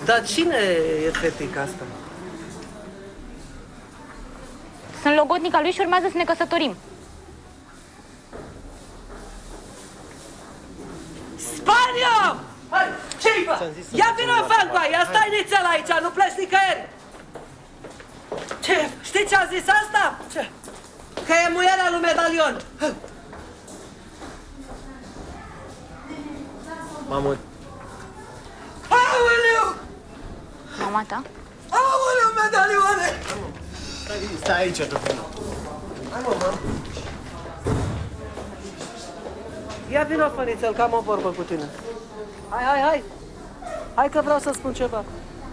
Dar cine e fetica asta? Sunt logodnica lui și urmează să ne căsătorim. Spania! Ce-i bă? Ia vină în cu aia, stai nițel aici, nu pleci nicăieri! Ce? Știi ce a zis asta? Ce? Că e muierea lui Medalion. Mamă. Aoleu! Mama ta? Aoleu, Medalioane! Stai aici, tu. Hai, mă. Ia vină, fănițel, că am o vorbă cu tine. Hai. Hai că vreau să spun ceva.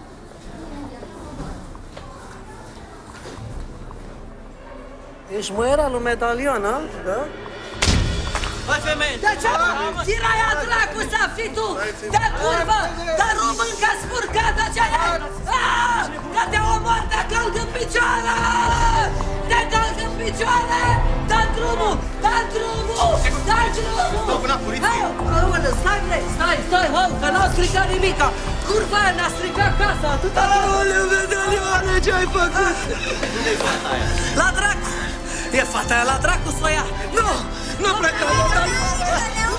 Ești muiera lui Medalion, a? Da? Hai, femeie! De ce, mă? Tira ea dracu să fii tu! De curvă! De româncă spurcată ce e! Că te omor, te calc în picioare! Te calc în picioare! Dă drumul! Dă drumul! Dă drumul! Stau până poliție! Aoleu, stai, vrei! Stai, hă! Că n-au stricat nimica! Curva aia ne-a stricat casa! Atâta... Aoleu, Medalioane, ce-ai făcut? Unde-i fata aia? La dracu! E fata aia la dracu să o ia! Nu! Nu pleca, Medalioane! Nu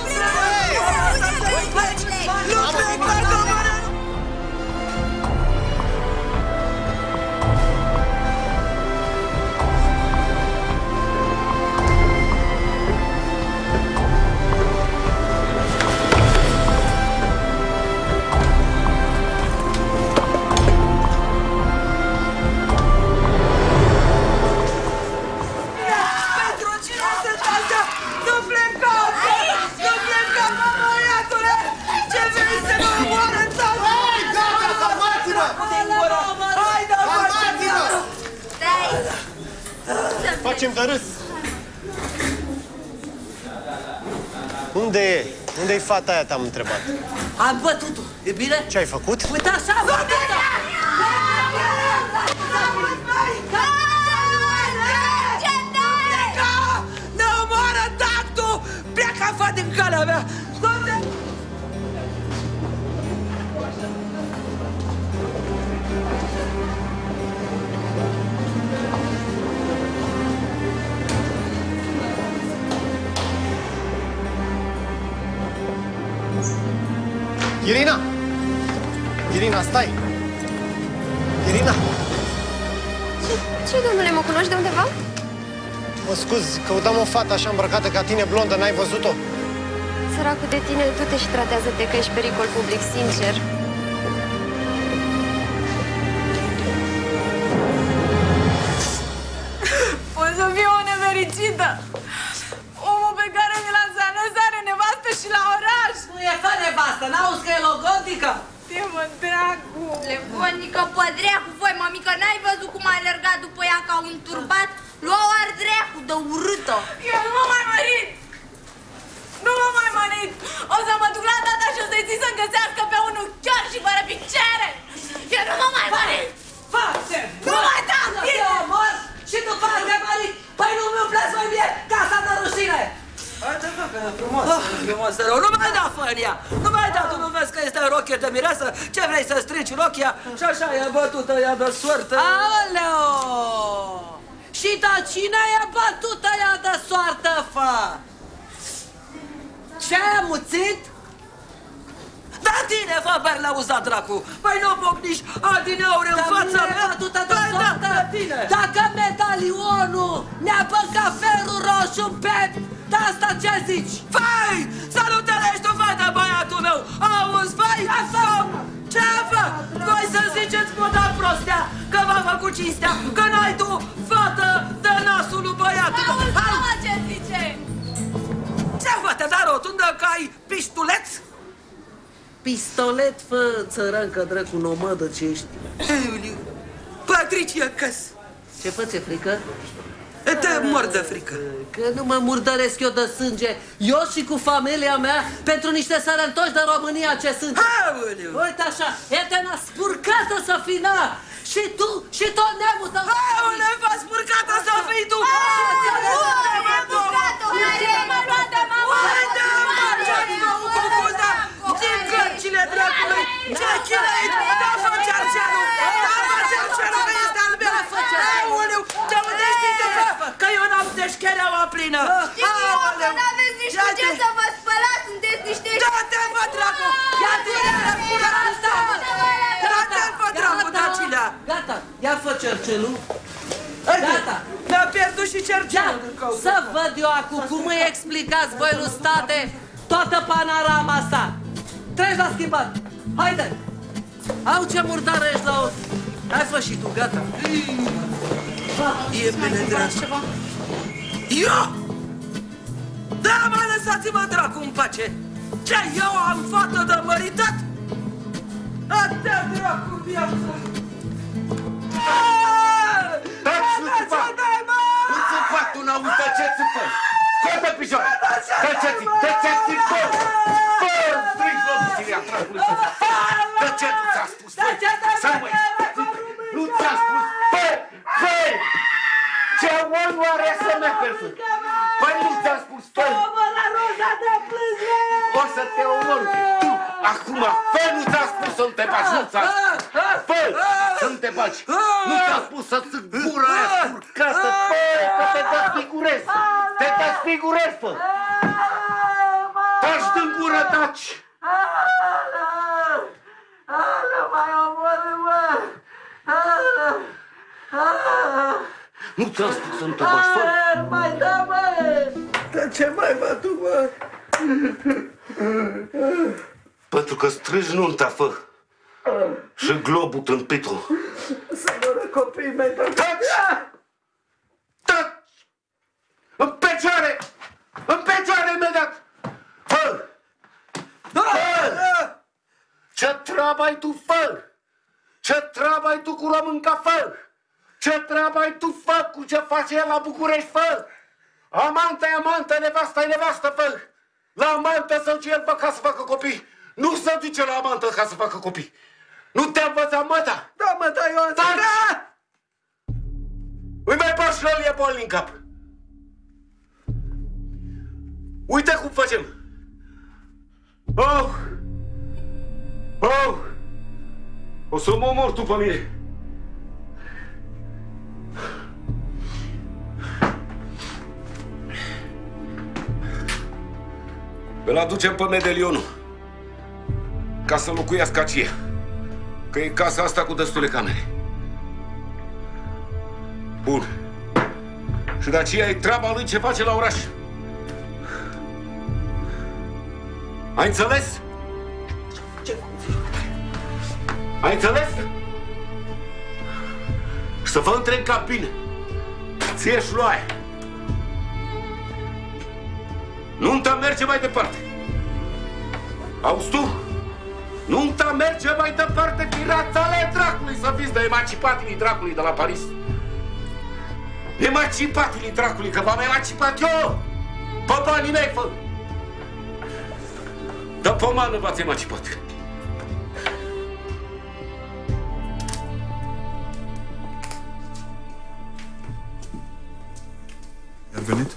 pleca, domnule! Facem de râs. Unde-i fata aia, te-am întrebat? Am bătut-o, e bine? Ce ai făcut? Uite așa, am bătut-o! Ne omoară tactul! Pleacă afară din calea mea! Irina! Irina, stai! Irina! Ce, domnule, mă cunoști de undeva? Mă scuzi, căutam o fată așa îmbrăcată ca tine, blondă, n-ai văzut-o? Săracul de tine, du-te și tratează-te că ești pericol public, sincer. Poți să fie o nefericită! Omul pe care mi l-a zis are nevastă și la oraș! Nu e fără nevastă, n-auzi că e logodnică? Te mă dracu! Levonică, pe dracu, voi, mămică, n-ai văzut cum a alergat după ea ca un turbat? Lua-o ar dracu de urâtă! Eu nu mă mai mărit! Nu mă mai mărit! O să mă duc la tata și o să-i zic să-mi găsească pe unul chiar și fără picere! Eu nu mă mai mărit! Face! Nu mai da! Te omor și după aia te mărit! Păi nu mi-o pleci mai bine casa de rușine! Haide, bă, că e frumos, frumos rău. Nu mai da făria! Nu mai da, tu nu vezi că este rochie de mireasă? Ce vrei să strici rochia? Și așa e bătută ea de soartă. Aoleo! Și da cine e bătută ea de soartă, fă? Ce ai amuțit? Da tine, fă berleuza, dracu! Păi nu pocniși adineauri în fața mea! Bătută de soartă! Dacă Medalionul ne-a băgat ferul roșu în piept, de asta ce zici? Făi! Să nu te lești tu, fata, băiatul meu! Auzi, făi! Ce fă? Voi să ziceți moda prostea că v-a făcut cinstea, că n-ai tu fată de nasul lui băiatul meu! Auzi, mama, ce zice? Ce fă, te da rotundă că ai piștuleț? Pistolet, fă, țărancă, dracu, nomadă ce ești. Patricia, căs! Ce fă, ți-e frică? Te mor de frică. Că nu mă murdăresc eu de sânge. Eu și cu familia mea pentru niște sărăntoși de România ce sunt. Aoleu! Uite așa, etena spurcată să fii, na! Și tu, și tot neamul tău. Aoleu, fă spurcată să fii tu! Ce-ați făcut cu cuza? Din cărcile dracului! Ce-ai chinuit? plină! Știu eu că n-aveți nici cu ce să vă spălați, sunteți niște... Da-te, fă, dracu! Ia-te-le la pula asta! Da-te, fă, dracu, Dacilea! Gata, ia fă cercelul. Gata. Mi-a pierdut și cercelul din cauza. Să văd eu acum cum îi explicați voi lui state toată panorama asta. Treci la schimbat. Haide. Au ce murdară ești la os. Hai fă și tu, gata. E bine, dracu. Eu? Da, mă, lăsați-mă, dracu, în pace. Ce, eu am fată de măritat? Atâta, dracu, viața. Nu țăpați, tu n-auzi, tăceți-i, fă! Scoate picioare! Tăceți-i, tăceți-i, fă! Fă! Strigi locuțirea dracului să fă! Tăceți, ți-a spus, fă! Să măi! Nu ți-a spus, fă! Fă! Ce om oare să merg, fă! Păi nu ți-a spus, fă! O să te omor! Tu, acum, fă! Nu ți-a spus să nu te bagi, nu ți-a spus! Fă! Să nu te bagi! Nu ți-a spus să ți gura aia spurcată, fă! Că te desfigurezi! Te desfigurezi, fă! Taci din gură, taci! Nu ți-am spus să nu te bagi, fă! Mai da, mă! Dar ce mai mă tu, mă? Pentru că strigi nunta, fă! Și globul tâmpitul! Să moră copiii mei, bă! Taci! Taci! În picioare! În picioare imediat! Fă! Fă! Ce treabă ai tu, fă? Ce treabă ai tu cu românca, fă? Ce treabă ai tu, fă, cu ce face el la București, fă? Amanta e amantă, nevasta e nevastă, fă! La amantă să duce el, fă, ca să facă copii! Nu se duce la amantă ca să facă copii! Nu te-a învățat, măta? Da, mă, da, eu am zis... Da! Îi mai bași și el e boli în cap! Uite cum facem! Oh! Oh! O să mă omor tu pe mine! Îl aducem pe Medelionul ca să locuiască aceea. Că e casa asta cu destule camere. Bun. Și de aceea e treaba lui ce face la oraș. Ai înțeles? Ai înțeles? Să vă între în cabină. Ție și lui aia. Nunta merge mai departe. Auzi tu? Nunta merge mai departe, firațale dracului, să fiți de emancipatilii dracului de la Paris. Emancipatilii dracului, că v-am emancipat eu! Pe banii mei, fă! Dar pe mană v-ați emancipat. Ai venit?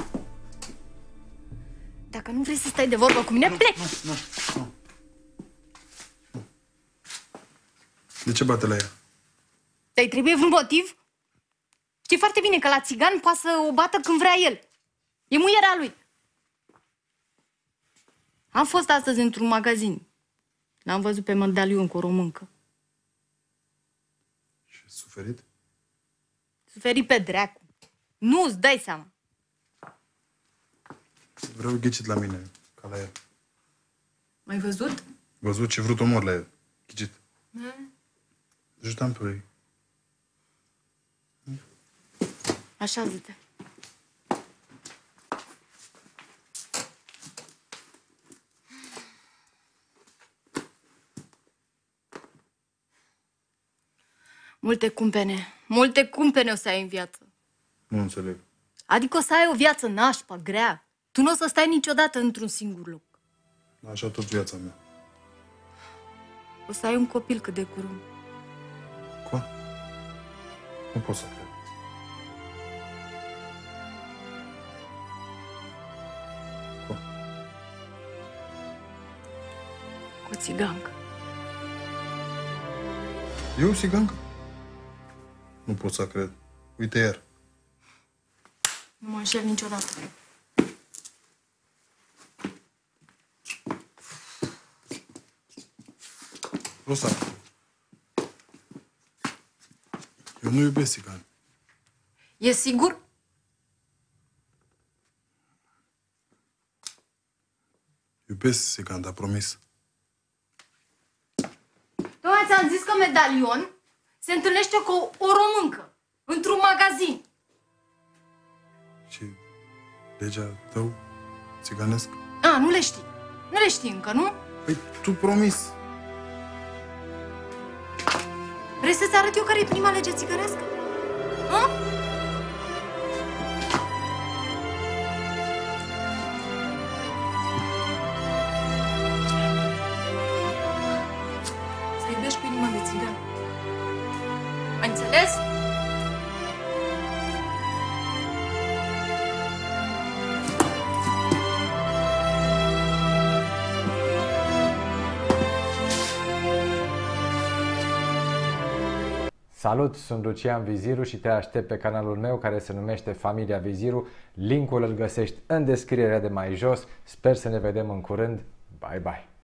Dacă nu vrei să stai de vorbă cu mine, plec! Nu. De ce bate la ea? Dar-i trebuie vreun motiv? Știi foarte bine că la țigan poate să o bată când vrea el. E muierea lui. Am fost astăzi într-un magazin. L-am văzut pe Medalion cu o româncă. Și ai suferit? Suferit pe dracu. Nu-ți dai seama. Vreau ghicit la mine, ca la el. M-ai văzut? Văzut ce vrut omor la el. Ghicit. Ajutam pe ei. Așează-te. Multe cumpene o să ai în viață. Nu înțeleg. Adică o să ai o viață nașpa, grea. Tu nu o să stai niciodată într-un singur loc. Așa tot viața mea. O să ai un copil cât de curând. Cum? Nu pot să cred. Cum? Cu o țigancă. Eu, țigancă? Nu pot să cred. Uite iar. Nu mă înșel niciodată. Rosa, eu nu iubesc țigani. E sigur? Iubesc țigani, dar promis. Tocmai ți-am zis că Medalion se întâlnește cu o româncă într-un magazin. Și legea tău țiganesc? A, nu le știi. Nu le știi încă, nu? Păi, tu promis. Vrei să-ți arăt eu care e prima lege țigănească? A? Să iubești cu inima de țigan. Ai înțeles? Salut, sunt Lucian Viziru și te aștept pe canalul meu care se numește Familia Viziru. Linkul îl găsești în descrierea de mai jos. Sper să ne vedem în curând. Bye, bye!